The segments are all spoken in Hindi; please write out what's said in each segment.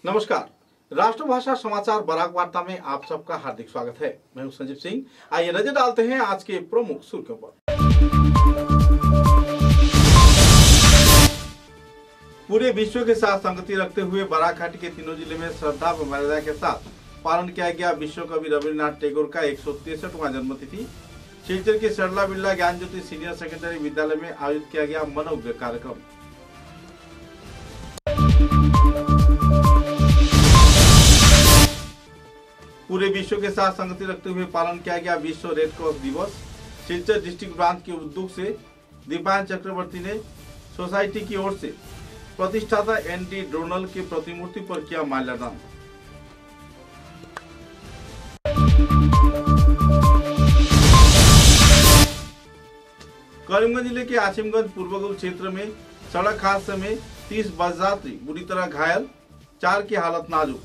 नमस्कार। राष्ट्रभाषा समाचार बराक वार्ता में आप सबका हार्दिक स्वागत है। मैं हूं संजीव सिंह। आइए नजर डालते हैं आज के प्रमुख सुर्खियों पर। पूरे विश्व के साथ संगति रखते हुए बराक घाटी के तीनों जिले में श्रद्धा व मर्यादा के साथ पालन किया गया विश्व कवि रविन्द्रनाथ टैगोर का 163वां जन्मतिथि। सिलचर के सरला बिरला ज्ञान ज्योति सीनियर सेकेंडरी विद्यालय में आयोजित किया गया मनोज्ञ कार्यक्रम। पूरे विश्व के साथ संगति रखते हुए पालन किया गया विश्व रेड क्रॉस दिवस। सिलचर डिस्ट्रिक्ट ब्रांच के उद्योग से दीपायन चक्रवर्ती ने सोसाइटी की ओर से प्रतिष्ठाता एनडी ड्रोनल की प्रतिमूर्ति पर किया माल्यार्पण। करीमगंज जिले के आसिमगंज पूर्वगुल क्षेत्र में सड़क हादसे में 30 बस यात्री बुरी तरह घायल, 4 की हालत नाजुक।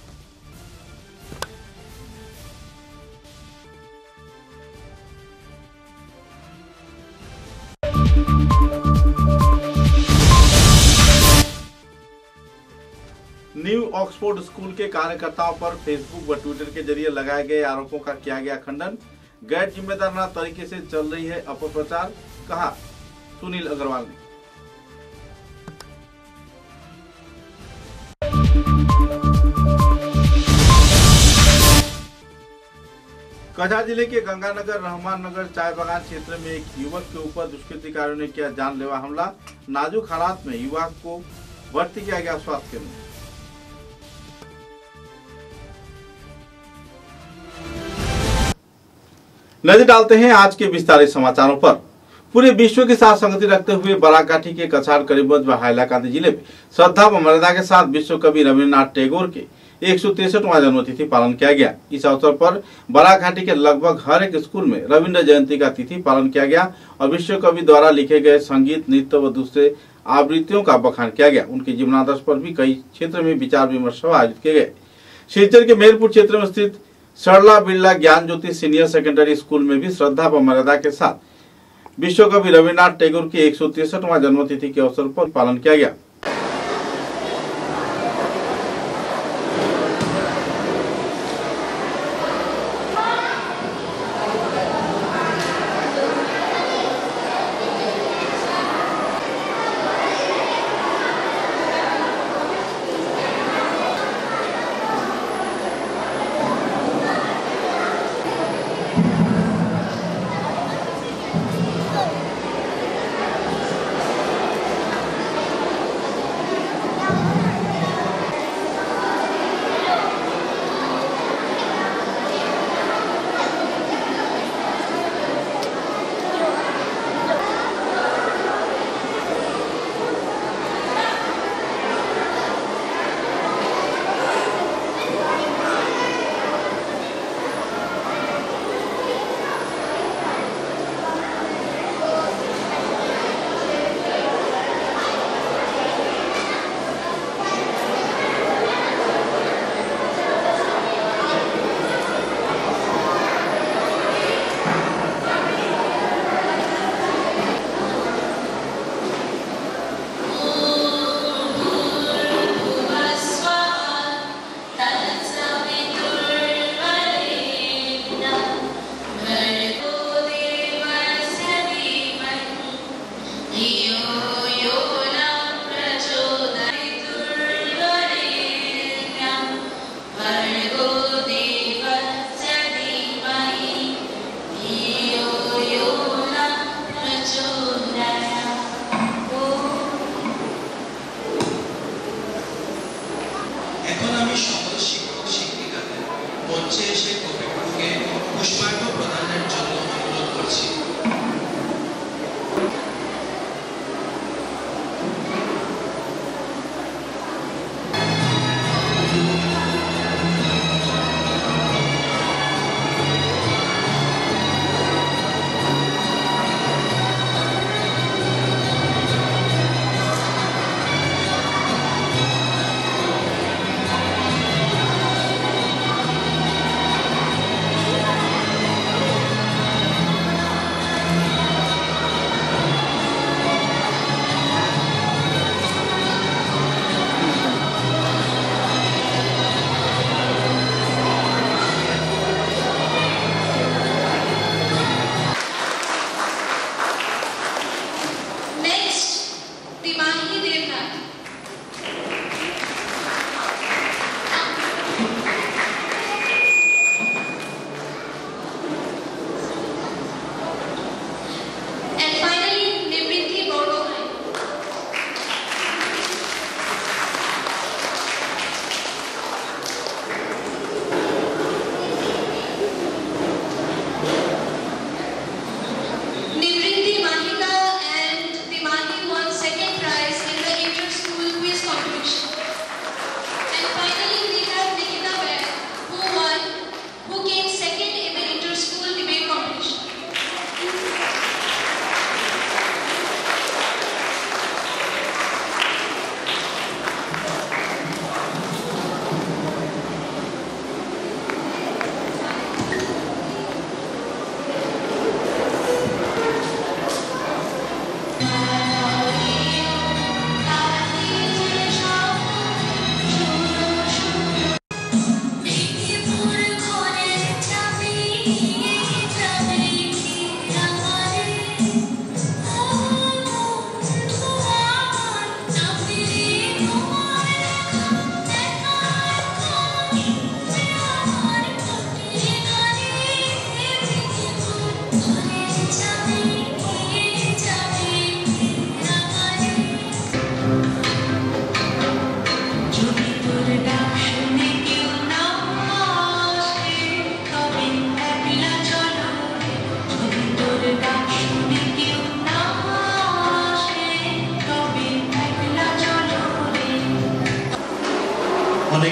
न्यू ऑक्सफोर्ड स्कूल के कार्यकर्ताओं पर फेसबुक व ट्विटर के जरिए लगाए गए आरोपों का किया गया खंडन। गैर जिम्मेदाराना तरीके से चल रही है अपप्रचार, कहा सुनील अग्रवाल ने। कछार जिले के गंगानगर रहमान नगर चाय बागान क्षेत्र में एक युवक के ऊपर दुष्कृतिकारियों ने किया जानलेवा हमला। नाजुक हालात में युवक को भर्ती किया गया स्वास्थ्य केंद्र। नजर डालते हैं आज के विस्तारित समाचारों पर। पूरे विश्व के साथ संगति रखते हुए बराक घाटी के कछार, करीमगंज व हैलाकांदी जिले में श्रद्धा व मर्यादा के साथ विश्व कवि रविन्द्रनाथ टैगोर के 163वां जन्मतिथि पालन किया गया। इस अवसर पर बराक घाटी के लगभग हर एक स्कूल में रविन्द्र जयंती का तिथि पालन किया गया और विश्व कवि द्वारा लिखे गए संगीत, नृत्य व दूसरे आवृत्तियों का बखान किया गया। उनके जीवनादर्श पर भी कई क्षेत्र में विचार विमर्श आयोजित किए गए। सिलचर के मेहरपुर क्षेत्र में स्थित सरला बिरला ज्ञान ज्योति सीनियर सेकेंडरी स्कूल में भी श्रद्धा व मर्यादा के साथ विश्व कवि रविन्द्रनाथ टैगोर की 163वां जन्मतिथि के अवसर पर पालन किया गया।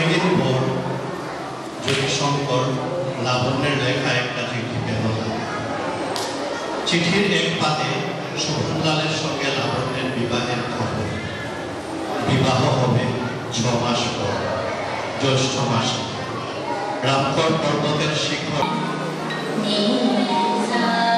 কয়েকদিন পর জয়শঙ্কর লাবণ্যের লেখা একটা চিঠি পেল। চিঠির এক পাতে শোভনলালের সঙ্গে লাবণ্যের বিবাহের খবর। বিবাহ হবে 6 মাস পর, জ্যৈষ্ঠ মাসে, রামগড় পর্বতের শিখর।